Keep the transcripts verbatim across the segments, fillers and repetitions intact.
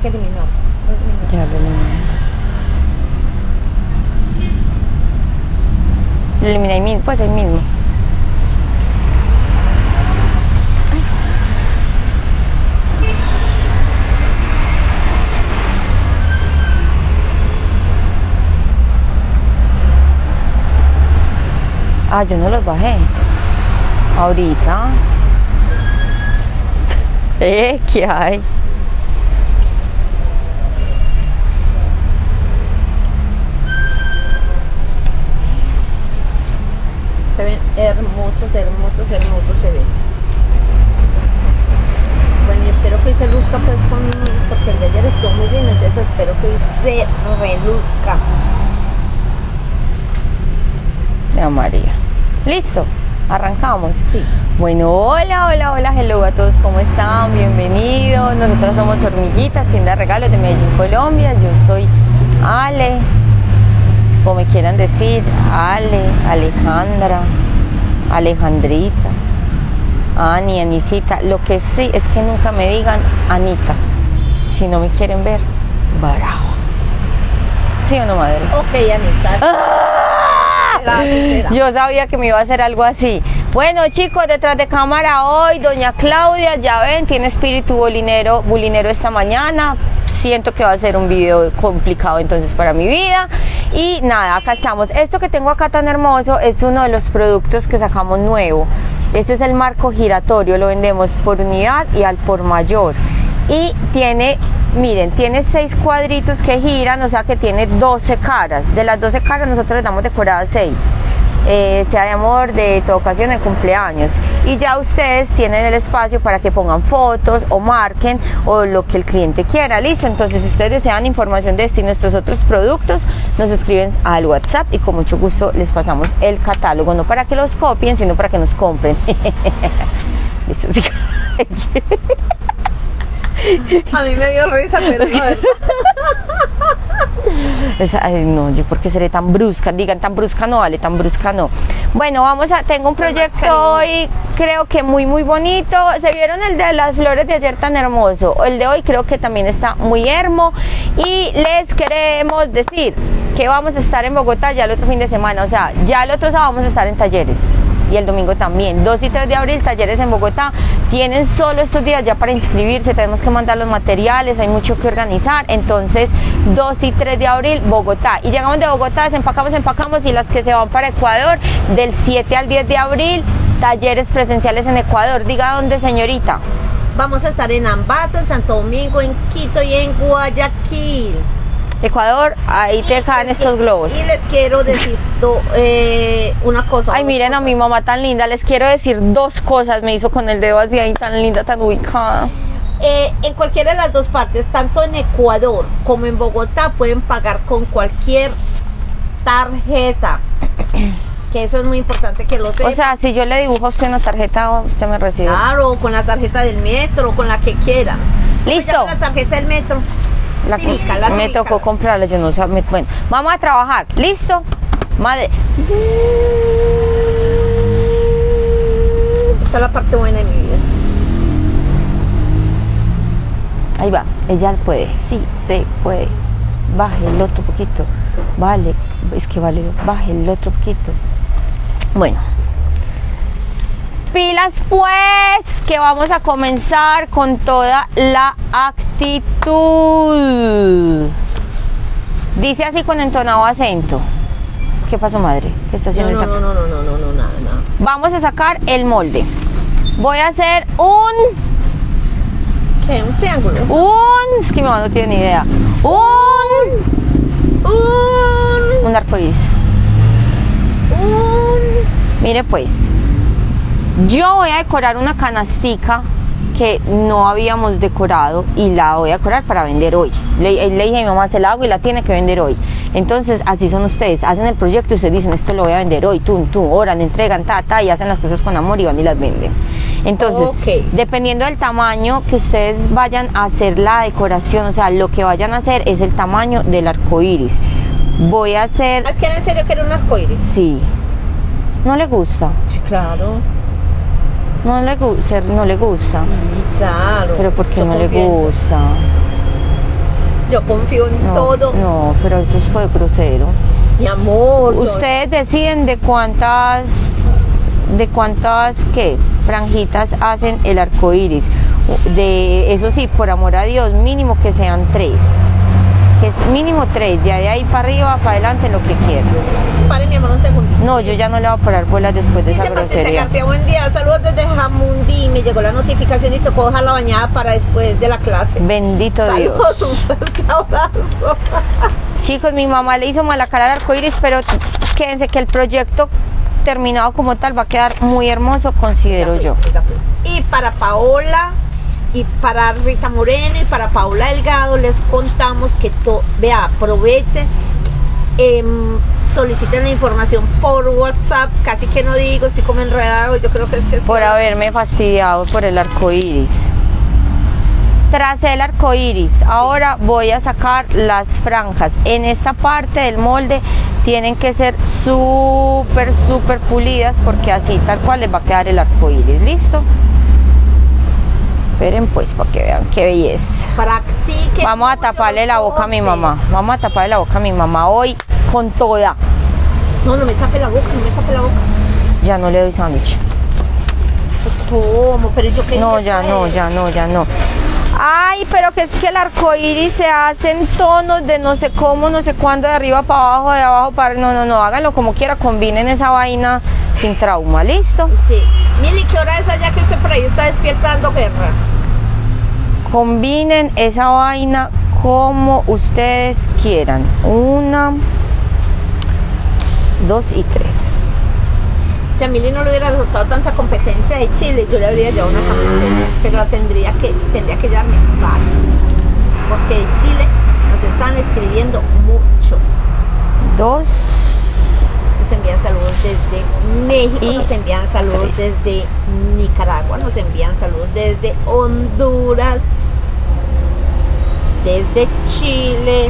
que eliminar. eliminar. Ya lo eliminé. Lo eliminé ahí mismo, pues ahí mismo. Ah, yo no los bajé. Ahorita. Eh, ¿qué hay? Se ven hermosos, hermosos, hermosos se ven. Bueno, y espero que hoy se luzca pues con, porque el de ayer estuvo muy bien, entonces espero que hoy se reluzca. Ya, María. ¿Listo? ¿Arrancamos? Sí. Bueno, hola, hola, hola, hello a todos, ¿cómo están? Bienvenidos. Nosotros somos Hormiguitas, tienda de regalos de Medellín, Colombia. Yo soy Ale, o me quieran decir, Ale, Alejandra, Alejandrita, Ani, Anisita. Lo que sí es que nunca me digan Anita, si no me quieren ver, brava. ¿Sí o no, madre? Ok, Anita. ¡Ah! Será. Yo sabía que me iba a hacer algo así. Bueno, chicos, detrás de cámara hoy, doña Claudia, ya ven, tiene espíritu bulinero, bulinero esta mañana. Siento que va a ser un video complicado entonces para mi vida. Y nada, acá estamos. Esto que tengo acá tan hermoso es uno de los productos que sacamos nuevo. Este es el marco giratorio, lo vendemos por unidad y al por mayor. Y tiene, miren, tiene seis cuadritos que giran, o sea que tiene doce caras. De las doce caras nosotros les damos decoradas seis. Eh, sea de amor, de toda ocasión, de cumpleaños, y ya ustedes tienen el espacio para que pongan fotos o marquen o lo que el cliente quiera. Listo, entonces si ustedes desean información de este y nuestros otros productos, nos escriben al WhatsApp y con mucho gusto les pasamos el catálogo, no para que los copien, sino para que nos compren. Listo, sí. A mí me dio risa, pero no, ¿verdad? Esa, ay, no, yo por qué seré tan brusca, digan tan brusca no, vale, tan brusca no. Bueno, vamos a, tengo un proyecto hoy, creo que muy muy bonito. ¿Se vieron el de las flores de ayer tan hermoso? El de hoy creo que también está muy hermoso. Y les queremos decir que vamos a estar en Bogotá ya el otro fin de semana, o sea, ya el otro sábado vamos a estar en talleres. Y el domingo también, dos y tres de abril, talleres en Bogotá. Tienen solo estos días ya para inscribirse, tenemos que mandar los materiales, hay mucho que organizar. Entonces, dos y tres de abril, Bogotá. Y llegamos de Bogotá, desempacamos, empacamos, y las que se van para Ecuador, del siete al diez de abril, talleres presenciales en Ecuador. Diga dónde, señorita. Vamos a estar en Ambato, en Santo Domingo, en Quito y en Guayaquil. Ecuador, ahí te caen estos globos. Y les quiero decir do, eh, una cosa. Ay, miren cosas. a mi mamá tan linda, les quiero decir dos cosas, me hizo con el dedo así ahí tan linda, tan ubicada. Eh, en cualquiera de las dos partes, tanto en Ecuador como en Bogotá, pueden pagar con cualquier tarjeta. Que eso es muy importante que lo sepan. O sea, si yo le dibujo a usted una tarjeta, usted me recibe. Claro, con la tarjeta del metro, con la que quieran. Listo. La tarjeta del metro. La, cívica, la me cívica. tocó comprarla, yo no sabía. Bueno, vamos a trabajar. ¿Listo? Madre. Esa es la parte buena de mi vida. Ahí va, ella puede, sí, se puede. Baje el otro poquito. Vale, es que vale, baje el otro poquito. Bueno. Pilas pues, que vamos a comenzar con toda la actitud. Dice así con entonado acento. ¿Qué pasó, madre? ¿Qué está haciendo no, esa? no, no, no, no, no, no, nada, nada. Vamos a sacar el molde. Voy a hacer un... ¿Qué? ¿Un triángulo? Un... Es que mi mamá no tiene ni idea. Un... Un... Un arcoíris. Un... Mire pues. Yo voy a decorar una canastica que no habíamos decorado y la voy a decorar para vender hoy. Le, le dije a mi mamá, se la hago y la tiene que vender hoy. Entonces, así son ustedes, hacen el proyecto y ustedes dicen, esto lo voy a vender hoy, tú, tú, oran, entregan, ta, ta, y hacen las cosas con amor y van y las venden. Entonces, okay, dependiendo del tamaño que ustedes vayan a hacer la decoración, o sea, lo que vayan a hacer es el tamaño del arco iris. Voy a hacer... ¿Es que era en serio que era un arcoíris? Sí. ¿No le gusta? Sí, claro. No le gusta, no le gusta. Sí, claro. Pero ¿por qué Yo no le confiando. gusta? Yo confío en No, todo. no, pero eso fue grosero. Mi amor. yo- Ustedes deciden de cuántas, de cuántas, ¿qué? Franjitas hacen el arco iris. De, eso sí, por amor a Dios, mínimo que sean tres. Que es mínimo tres, ya de ahí para arriba, para adelante, lo que quieran. Pare, mi amor, un segundo. No, yo ya no le voy a parar bolas después de esa Dice Patricia grosería. García, buen día, saludos desde Jamundí. Me llegó la notificación y tocó dejar la bañada para después de la clase. Bendito Saludos, Dios. un fuerte abrazo. Chicos, mi mamá le hizo mala cara al arco iris, pero quédense que el proyecto terminado como tal va a quedar muy hermoso, considero Oiga, yo. pues, oiga, pues. Y para Paola, y para Rita Moreno, y para Paola Delgado, les contamos que, to, vea, aprovechen, em, soliciten la información por WhatsApp, casi que no digo, estoy como enredado, yo creo que es que... es Por que- haberme fastidiado por el arco iris. Tras el arco iris, ahora voy a sacar las franjas. En esta parte del molde tienen que ser súper, súper pulidas porque así tal cual les va a quedar el arco iris. ¿Listo? Esperen pues para que vean qué belleza. Practiquen. Vamos a mucho taparle los la boca a mi mamá. cortes. Vamos a taparle la boca a mi mamá hoy con toda. No, no me tape la boca, no me tape la boca. Ya no le doy sándwich. ¿Cómo? Pero yo qué No, hice, ya no, pues. ya no, ya no. Ay, pero que es que el arco iris se hace en tonos de no sé cómo, no sé cuándo, de arriba para abajo, de abajo para... No, no, no, háganlo como quiera, combinen esa vaina sin trauma, ¿listo? Sí. Mili, ¿qué hora es allá que usted por ahí está despierta dando guerra? Combinen esa vaina como ustedes quieran. Una, dos y tres. Si a Mili no le hubiera resultado tanta competencia de Chile, yo le habría llevado una camiseta, pero la tendría que, tendría que llevarme varias, porque de Chile nos están escribiendo mucho. Dos Nos envían saludos desde México, Y nos envían saludos tres. desde Nicaragua, nos envían saludos desde Honduras, desde Chile,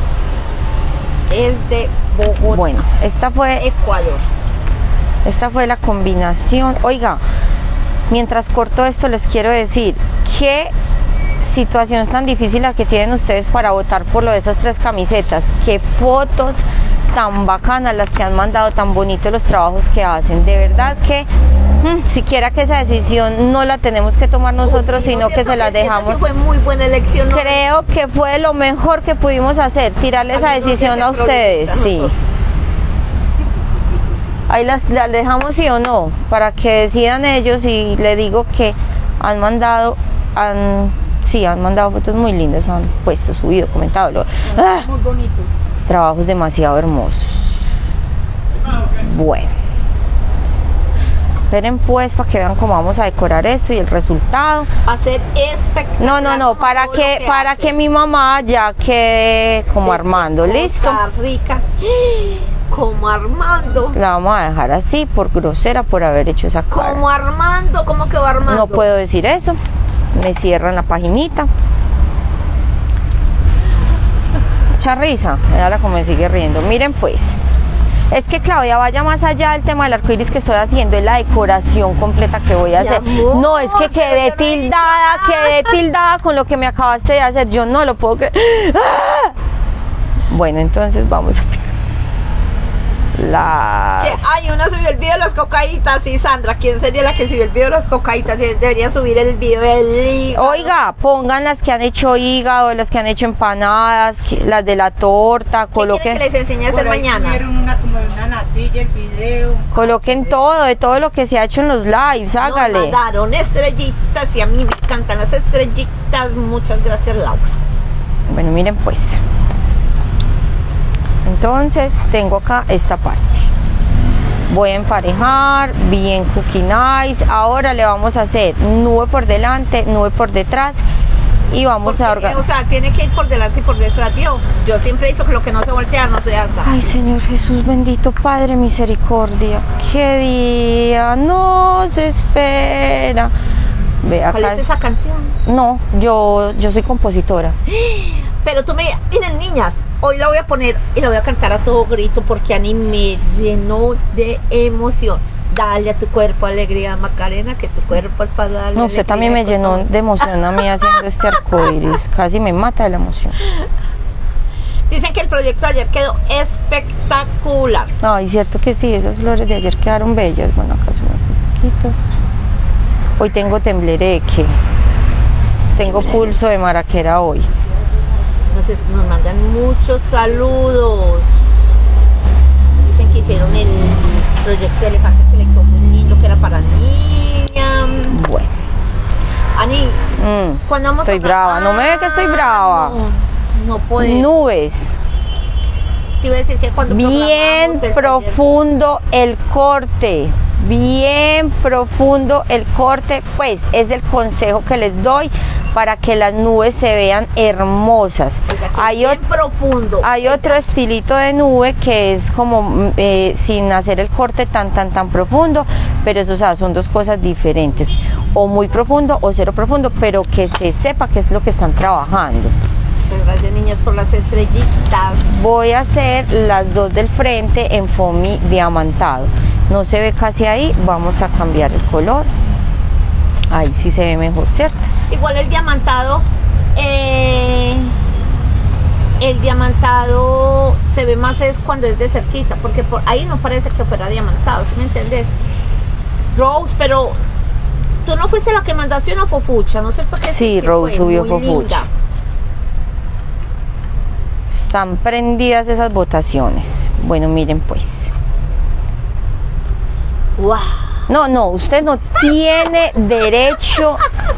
desde Bogotá, Bueno, esta fue, Ecuador. esta fue la combinación. Oiga, mientras corto esto les quiero decir qué situación tan difícil la que tienen ustedes para votar por lo de esas tres camisetas. Qué fotos tan bacanas las que han mandado, tan bonitos los trabajos que hacen. De verdad que mm, siquiera que esa decisión no la tenemos que tomar nosotros, Uy, sí, sino ¿no es que cierto se la sí, esa dejamos. sí fue muy buena elección, ¿no? Creo que fue lo mejor que pudimos hacer, tirarle esa Salirnos de decisión ese a ustedes, problemita sí. nosotros. Ahí las, las dejamos sí o no, para que decidan ellos, y le digo que han mandado, han, sí, han mandado fotos muy lindas, han puesto, subido, comentado, lo- ¡ah! Muy bonitos. Trabajos demasiado hermosos. Bueno, esperen pues para que vean cómo vamos a decorar esto y el resultado. Va a ser espectacular. No, no, no, como para todo que, lo para haces. que mi mamá ya quede como Desde Armando, ¿listo? Costa Rica. Como Armando. La vamos a dejar así por grosera por haber hecho esa cara. Como Armando. ¿Cómo quedó Armando? No puedo decir eso. Me cierran la paginita. Mucha risa. Mírala como me sigue riendo. Miren pues. Es que Claudia vaya más allá del tema del arcoíris que estoy haciendo, es la decoración completa que voy a Mi hacer. amor, No, es que pero quedé yo no he dicho tildada, nada. quedé tildada con lo que me acabaste de hacer. Yo no lo puedo creer. ¡Ah! Bueno, entonces vamos a las... Que, ay, uno subió el video de las cocaitas. Sí, Sandra, ¿quién sería la que subió el video de las cocaitas? De- Debería subir el video del hígado. Oiga, pongan las que han hecho hígado, las que han hecho empanadas, que- las de la torta, ¿Qué quieren coloquen, que les enseñe a hacer Por ahí mañana? subieron una como de una natilla, el video. coloquen todo, de todo lo que se ha hecho en los lives, Nos hágale. mandaron estrellitas y a mí me encantan las estrellitas. Muchas gracias, Laura. Bueno, miren pues. Entonces tengo acá esta parte. Voy a emparejar bien cookie nice. Ahora le vamos a hacer nube por delante, nube por detrás y vamos Porque, a eh, organizar. o sea, tiene que ir por delante y por detrás, ¿vio? Yo siempre he dicho que lo que no se voltea no se alza. Ay, Señor Jesús, bendito Padre, misericordia. Qué día nos espera. Ve ¿Cuál acá. es esa canción? No, yo, yo soy compositora. Pero tú me... Miren, niñas, hoy la voy a poner y la voy a cantar a todo grito porque Ani me llenó de emoción. Dale a tu cuerpo alegría, Macarena, que tu cuerpo es para darle. No, usted también me llenó de emoción a mí haciendo este arcoíris. Casi me mata de la emoción. Dicen que el proyecto de ayer quedó espectacular. Ay, cierto que sí, esas flores de ayer quedaron bellas. Bueno, acá se me fue un poquito. Hoy tengo temblereque. Tengo pulso de maraquera hoy. Nos, nos mandan muchos saludos. Dicen que hicieron el proyecto de elefante que le quedó muy lindo, que era para niña. Bueno. Ani, Mm, cuando vamos estoy a... brava, no me ve que estoy brava. No, no podemos. Nubes. Te iba a decir que cuando Bien programamos el profundo el corte. Bien profundo el corte, pues es el consejo que les doy para que las nubes se vean hermosas. taller, oiga, que Hay, bien ot- profundo. hay otro estilito de nube que es como eh, sin hacer el corte tan tan tan profundo, pero eso, o sea, son dos cosas diferentes, o muy profundo o cero profundo, pero que se sepa qué es lo que están trabajando. Muchas gracias, niñas, por las estrellitas. Voy a hacer las dos del frente en foamy diamantado. No se ve casi ahí, vamos a cambiar el color. Ahí sí se ve mejor, ¿cierto? Igual el diamantado, eh, el diamantado se ve más es cuando es de cerquita, porque por ahí no parece que fuera diamantado, ¿sí me entendés? Rose, pero tú no fuiste la que mandaste una fofucha, ¿no sé por qué? Sí, que Rose fue subió muy fofucha. linda. Están prendidas esas votaciones. Bueno, miren pues. Wow. No, no, usted no tiene derecho,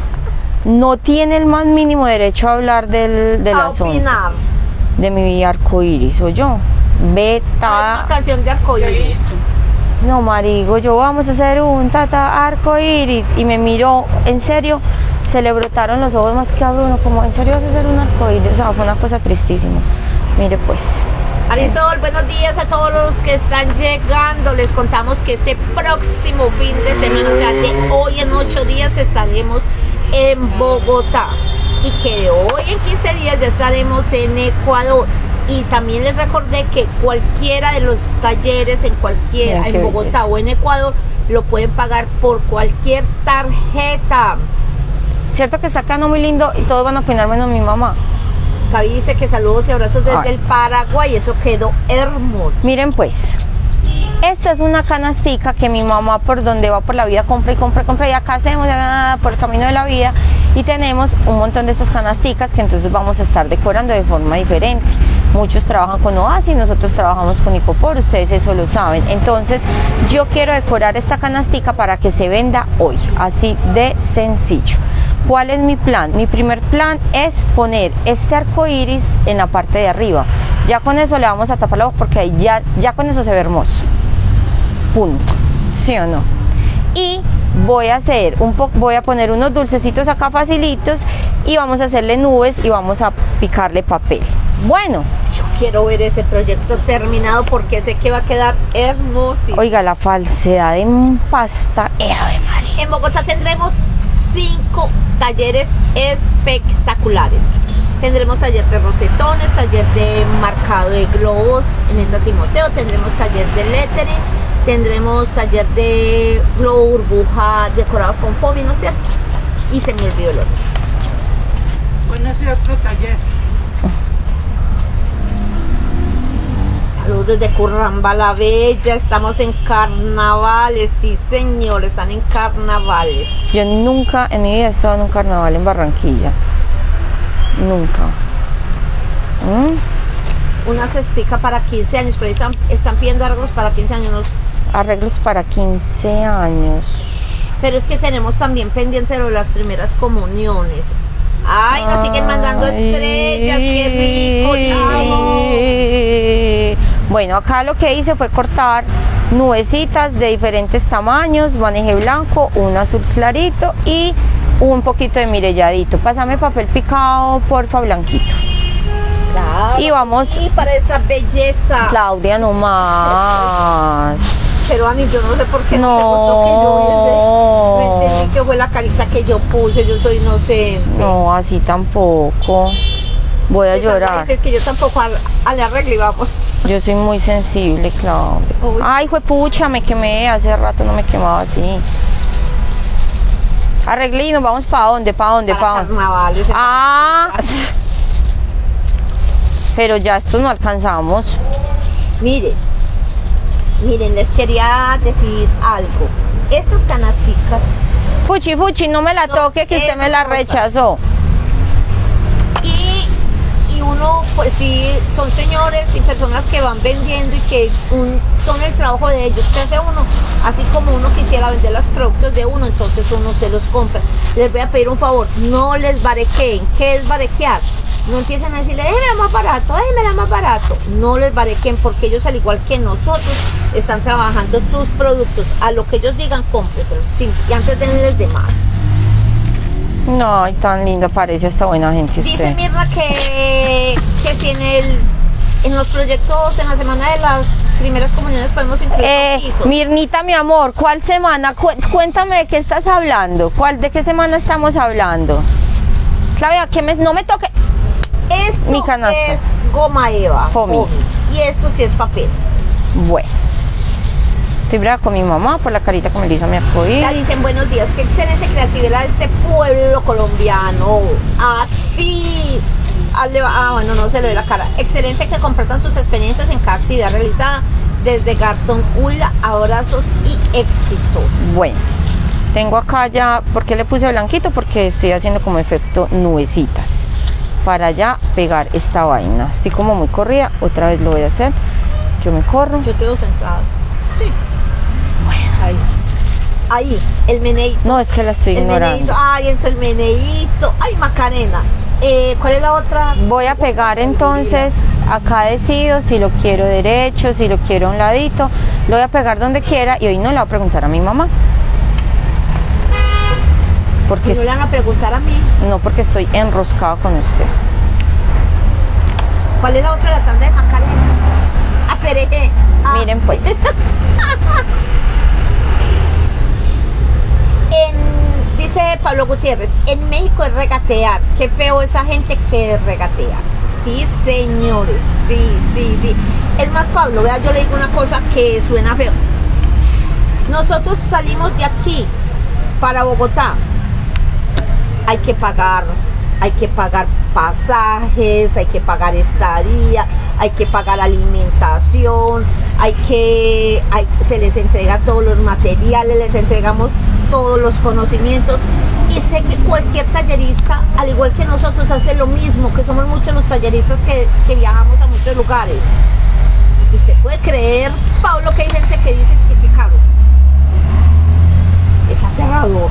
no tiene el más mínimo derecho a hablar del, del A asunto. opinar. De mi arcoíris, o yo. Hay Beta. una canción de arcoíris. No, marigo, yo vamos a hacer un tata arcoíris. Y me miró, en serio, se le brotaron los ojos más que a Bruno, como, ¿en serio vas a hacer un arcoíris? O sea, fue una cosa tristísima. Mire pues. Marisol, buenos días a todos los que están llegando. Les contamos que este próximo fin de semana, o sea, de hoy en ocho días estaremos en Bogotá. Y que de hoy en quince días ya estaremos en Ecuador. Y también les recordé que cualquiera de los talleres en cualquiera, Mira qué en Bogotá belleza. o en Ecuador, lo pueden pagar por cualquier tarjeta. Cierto que está quedando muy lindo y todos van a opinar menos mi mamá. Gaby dice que saludos y abrazos desde Ay. el Paraguay. Eso quedó hermoso. Miren pues, esta es una canastica que mi mamá por donde va por la vida compra y compra y compra, y acá hacemos ah, por el camino de la vida, y tenemos un montón de estas canasticas que entonces vamos a estar decorando de forma diferente. Muchos trabajan con Oasis, nosotros trabajamos con Icopor, ustedes eso lo saben. Entonces yo quiero decorar esta canastica para que se venda hoy, así de sencillo. ¿Cuál es mi plan? Mi primer plan es poner este arco iris en la parte de arriba. Ya con eso le vamos a tapar la boca porque ahí ya, ya con eso se ve hermoso. Punto. ¿Sí o no? Y voy a hacer un poco, voy a poner unos dulcecitos acá facilitos y vamos a hacerle nubes y vamos a picarle papel. Bueno, Yo quiero ver ese proyecto terminado porque sé que va a quedar hermoso. oiga, la falsedad en pasta. Eh, Ave María. En Bogotá tendremos cinco talleres espectaculares. Tendremos taller de rosetones, taller de marcado de globos en el San Timoteo, tendremos taller de lettering, tendremos taller de globo burbuja decorados con foamy, ¿no es cierto? Y se me olvidó el otro. Bueno, ese otro taller. Saludos desde Curramba la Bella, estamos en carnavales, sí señor, están en carnavales. Yo nunca en mi vida he estado en un carnaval en Barranquilla. Nunca. ¿Mm? Una cestica para quince años, pero están, están pidiendo arreglos para quince años, ¿no? Arreglos para quince años. Pero es que tenemos también pendiente lo de las primeras comuniones. Ay, nos siguen mandando estrellas, qué rico, Lizzy. Bueno, acá lo que hice fue cortar nubecitas de diferentes tamaños, manejé blanco, un azul clarito y un poquito de mirelladito. Pásame papel picado, porfa, blanquito. Claro, Y vamos- sí, para esa belleza. Claudia, no más. Pero Ani, yo no sé por qué no, te gustó que yo hubiese. No entendí que fue la carita que yo puse, yo soy inocente. No, así tampoco. Voy a Esa llorar. raíz Es que yo tampoco al, al arreglo y vamos. Yo soy muy sensible, Claudia. Uy. Ay, juepucha, me quemé. Hace rato no me quemaba así. Arreglé y nos vamos para dónde, para dónde, Para para dónde. carnavales. Ah, pero ya estos no alcanzamos. Miren, miren, les quería decir algo. Estas canasticas Fuchi, Fuchi, no me la No, toque que usted me la hermosas. rechazó. y, y uno, pues sí, son señores y personas que van vendiendo y que un, son el trabajo de ellos. ¿Qué hace uno? Así como uno quisiera vender los productos de uno, entonces uno se los compra. Les voy a pedir un favor, no les barequeen. ¿Qué es barequear? No empiecen a decirle, déjeme más barato, déjeme más barato. No les barequen porque ellos, al igual que nosotros, están trabajando sus productos. A lo que ellos digan, cómpreselo. Sí, y antes denles de más. No, ay, tan linda parece esta buena gente usted. Dice Mirna que, que si en el en los proyectos, en la semana de las primeras comuniones podemos incluir Eh, bautizo. Mirnita, mi amor, ¿cuál semana? Cu- cuéntame de qué estás hablando. ¿Cuál, ¿De qué semana estamos hablando? Claudia, que me, no me toque. Esto mi canasta. es goma eva. Foamy. Foamy, y esto sí es papel. Bueno. Estoy brava con mi mamá por la carita que me le hizo a mi Ya arcoíris. dicen buenos días, qué excelente creatividad de este pueblo colombiano. Así. Hazle- Ah, bueno, no se le ve la cara. Excelente que compartan sus experiencias en cada actividad realizada. Desde Garzón Huila, abrazos y éxitos. Bueno, tengo acá ya, ¿por qué le puse blanquito? Porque estoy haciendo como efecto nubecitas para ya pegar esta vaina. Estoy como muy corrida, otra vez lo voy a hacer. Yo me corro. Yo estoy centrado. Sí. Ahí. Ahí, el meneíto. No, es que la estoy el ignorando. meneíto. Ay, entonces el meneíto. Ay, Macarena. Eh, ¿Cuál es la otra? Voy a pegar entonces, acá decido si lo quiero derecho, si lo quiero a un ladito. Lo voy a pegar donde quiera y hoy no le voy a preguntar a mi mamá. Y Porque no le van a preguntar a mí. no, porque estoy enroscada con usted. ¿Cuál es la otra? La tanda de Macarena. Hacer eje. Ah. Miren pues. En, dice Pablo Gutiérrez, en México es regatear. Qué feo esa gente que regatea. Sí, señores, sí, sí, sí. Es más, Pablo, vea, yo le digo una cosa que suena feo. Nosotros salimos de aquí para Bogotá. Hay que pagar, hay que pagar pasajes, hay que pagar estadía, hay que pagar alimentación, hay que, hay, se les entrega todos los materiales, les entregamos todos los conocimientos. Y sé que cualquier tallerista, al igual que nosotros, hace lo mismo, que somos muchos los talleristas que, que viajamos a muchos lugares. Y usted puede creer, Pablo, que hay gente que dice es que qué caro. Es aterrador.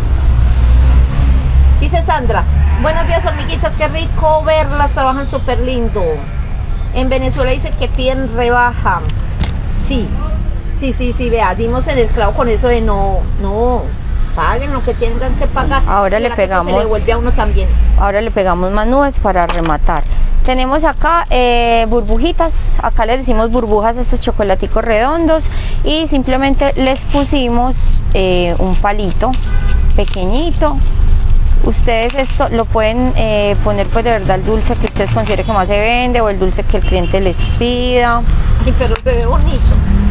Dice Sandra, buenos días hormiguitas, qué rico verlas, trabajan súper lindo. En Venezuela dice que piden rebaja. Sí, sí, sí, sí, vea, dimos en el clavo con eso de no, no, paguen lo que tengan que pagar. Ahora le Para que eso pegamos- se le devuelve a uno también. Ahora le pegamos más nubes para rematar. Tenemos acá eh, burbujitas, acá les decimos burbujas a estos chocolaticos redondos y simplemente les pusimos eh, un palito pequeñito. Ustedes esto lo pueden eh, poner pues de verdad el dulce que ustedes consideren que más se vende o el dulce que el cliente les pida. Ay, pero se ve bonito.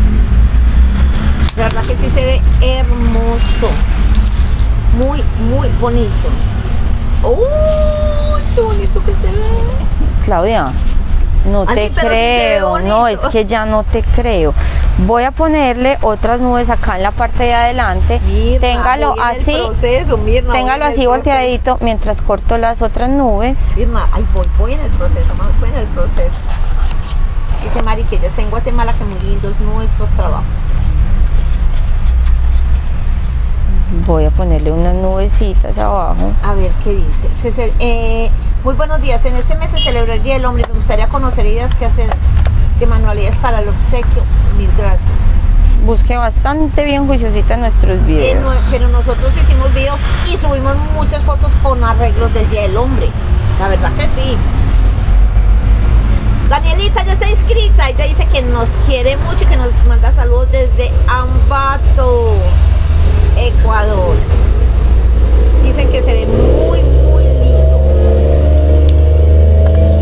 La verdad que sí se ve hermoso. Muy, muy bonito. ¡Uy, qué bonito que se ve! Claudia, no Ay, te pero sí se ve creo, no, bonito. es que ya no te creo. Voy a ponerle otras nubes acá en la parte de adelante. Mirna, Téngalo voy en el así, proceso, Mirna, voy téngalo en el así proceso. volteadito mientras corto las otras nubes. Mirna, ay, voy, voy en el proceso, mami, voy en el proceso. Dice Mari que ella está en Guatemala, que muy lindos nuestros trabajos. Voy a ponerle unas nubecitas abajo. A ver qué dice. Se ce- eh, muy buenos días. En este mes se celebra el Día del Hombre. Me gustaría conocer ideas que hacen de manualidades para el obsequio. Mil gracias. Busque bastante bien juiciosita en nuestros Eh, videos. no, pero nosotros hicimos videos y subimos muchas fotos con arreglos del Día del Hombre. La verdad que sí. Danielita ya está inscrita. Ella dice que nos quiere mucho y que nos manda saludos desde Ambato, Ecuador. Dicen que se ve muy, muy lindo.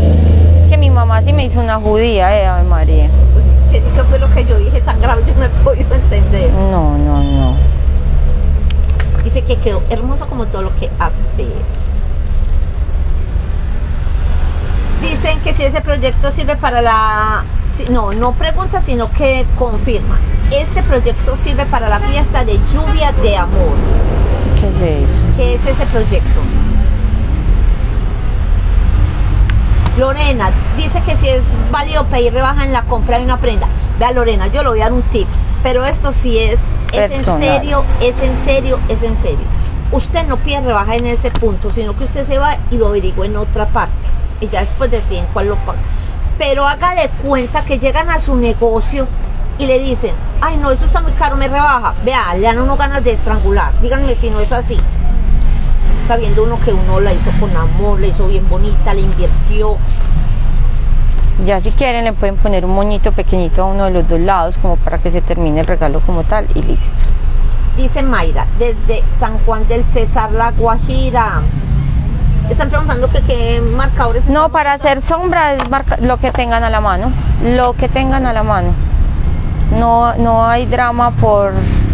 mamá sí me hizo una judía, eh, Ave María. ¿Qué, qué fue lo que yo dije tan grave? Yo no he podido entender. No, no, no. Dice que quedó hermoso como todo lo que haces. Dicen que si ese proyecto sirve para la... si- No, no pregunta, sino que confirma. Este proyecto sirve para la fiesta de lluvia de amor. ¿Qué es eso? ¿Qué es ese proyecto? Lorena dice que si es válido pedir rebaja en la compra de una prenda. Vea, Lorena, yo le voy a dar un tip, pero esto sí es, es en Personal. serio, es en serio, es en serio. Usted no pide rebaja en ese punto, sino que usted se va y lo averigua en otra parte. Y ya después deciden cuál lo paga. Pero haga de cuenta que llegan a su negocio y le dicen, ay no, eso está muy caro, me rebaja. Vea, le dan a uno ganas de estrangular. Díganme si no es así. Sabiendo uno que uno la hizo con amor, la hizo bien bonita, le invirtió. Ya si quieren le pueden poner un moñito pequeñito a uno de los dos lados como para que se termine el regalo como tal y listo. Dice Mayra, desde San Juan del César, La Guajira. Están preguntando que qué marcadores. No, están para usando. hacer sombra es marca- lo que tengan a la mano, lo que tengan a la mano. No, no hay drama por,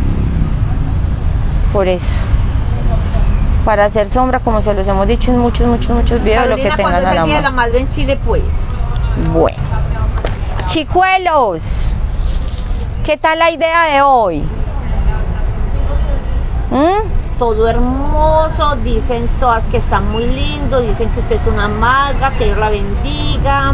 por eso. Para hacer sombra, como se los hemos dicho en muchos, muchos, muchos videos, lo que Carolina, tengan ¿cuándo a es la el Día de la mano. Madre en Chile, pues? Bueno, chicuelos, ¿qué tal la idea de hoy? ¿Mm? Todo hermoso, dicen todas que está muy lindo, dicen que usted es una maga, que Dios la bendiga.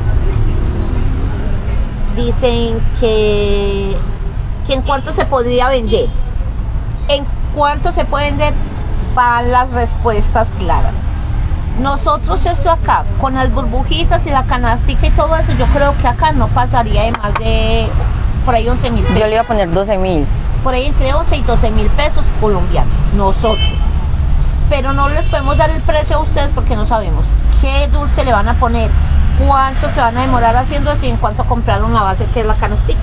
Dicen que, que en cuánto se podría vender. En cuánto se puede vender, para las respuestas claras. Nosotros esto acá, con las burbujitas y la canastica y todo eso, yo creo que acá no pasaría de más de por ahí once mil pesos. Yo le iba a poner doce mil. Por ahí entre once y doce mil pesos colombianos, nosotros. Pero no les podemos dar el precio a ustedes porque no sabemos qué dulce le van a poner, cuánto se van a demorar haciendo eso y en cuánto compraron la base que es la canastica.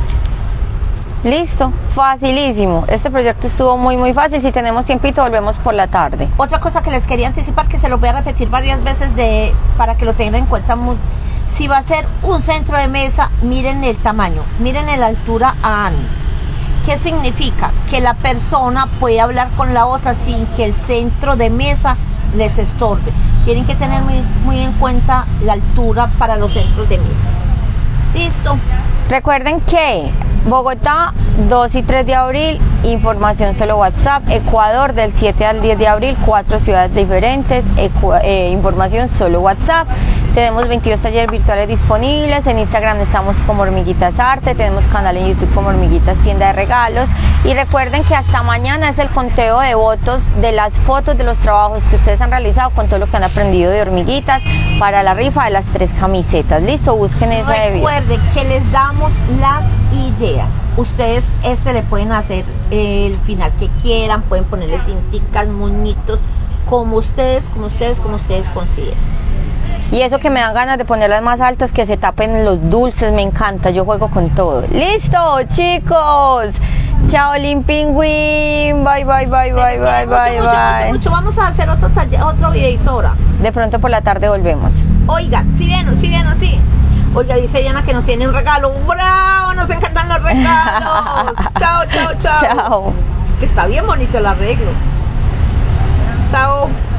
Listo, facilísimo. Este proyecto estuvo muy muy fácil. Si tenemos tiempito volvemos por la tarde. Otra cosa que les quería anticipar, que se lo voy a repetir varias veces de, para que lo tengan en cuenta. Muy, si va a ser un centro de mesa, miren el tamaño, miren la altura a Ani. ¿Qué significa? Que la persona puede hablar con la otra sin que el centro de mesa les estorbe. Tienen que tener muy, muy en cuenta la altura para los centros de mesa. Listo. Recuerden que Bogotá, dos y tres de abril, información solo WhatsApp. Ecuador, del siete al diez de abril, cuatro ciudades diferentes, Ecu- eh, información solo WhatsApp. Tenemos veintidós talleres virtuales disponibles. En Instagram estamos como Hormiguitas Arte. Tenemos canal en YouTube como Hormiguitas Tienda de Regalos. Y recuerden que hasta mañana es el conteo de votos de las fotos de los trabajos que ustedes han realizado con todo lo que han aprendido de hormiguitas para la rifa de las tres camisetas. Listo, busquen esa de video. Recuerden que les damos las ideas. Ustedes este le pueden hacer el final que quieran, pueden ponerle cinticas, muñitos, como ustedes, como ustedes, como ustedes consideren. Y eso que me dan ganas de ponerlas más altas, que se tapen los dulces, me encanta, yo juego con todo. ¡Listo, chicos! Chao, Limpingüín, bye, bye, bye, Se bye, les bye, quiere mucho, bye, mucho, bye. mucho, mucho. Vamos a hacer otro taller, otro videito ahora. De pronto por la tarde volvemos. Oiga, si vieron, si vieron, sí. Oiga, dice Diana que nos tiene un regalo. ¡Bravo! Nos encantan los regalos. Chao, chao, chao. Chao. Es que está bien bonito el arreglo. Chao.